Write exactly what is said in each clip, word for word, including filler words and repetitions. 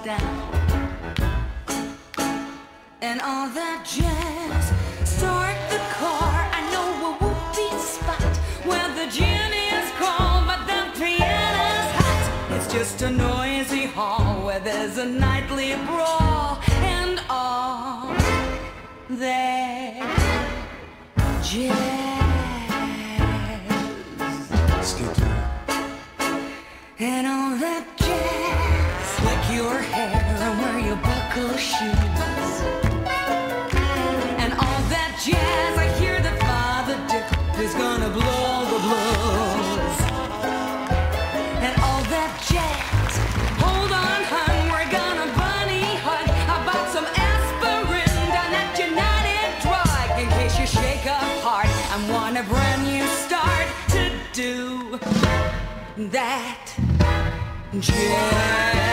down. And all that jazz. Start the car, I know a whoopee spot where the gin is cold but the piano's hot. It's just a noisy hall where there's a nightly brawl. And all that jazz. And all that jazz. Slick your hair and wear your buckle shoes. And all that jazz. I hear that Father Dick is gonna blow the blues. And all that jazz. Hold on, hun, we're gonna bunny hug. I bought some aspirin down at United Drug in case you shake up hard and want a brand new start to do that jazz.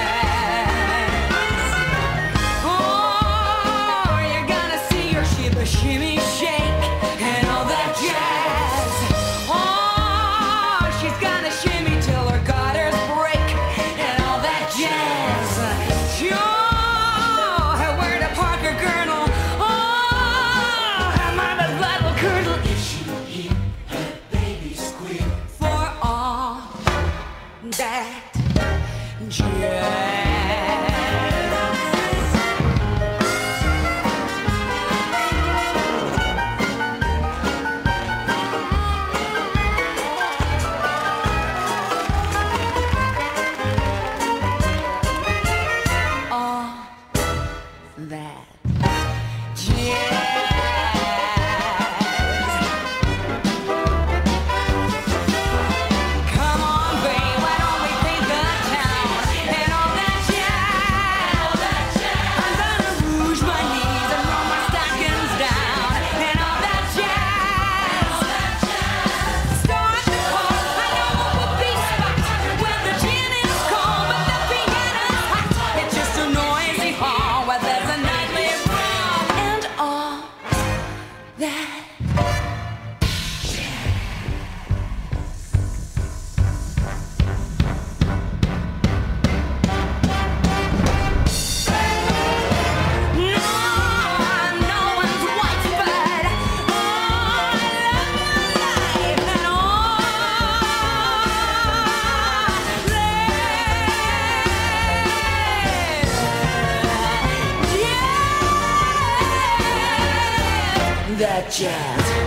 Oh, you're gonna see your shimmy shimmy shake and all that jazz. Oh, she's gonna shimmy till her gutters break and all that jazz. Sure, where the Parker girdle. Oh, my blood will curdle if she hear her baby squeal. For all that jazz. All that jazz. Come on, babe, why don't we paint the town? And all that jazz. I'm gonna rouge my knees and roll my stockings down. And all that jazz. Start the car, I know a whoopee spot where the gin is cold but the piano's hot. It's just a noisy hall where there's a nightly brawl. And all that. That jazz.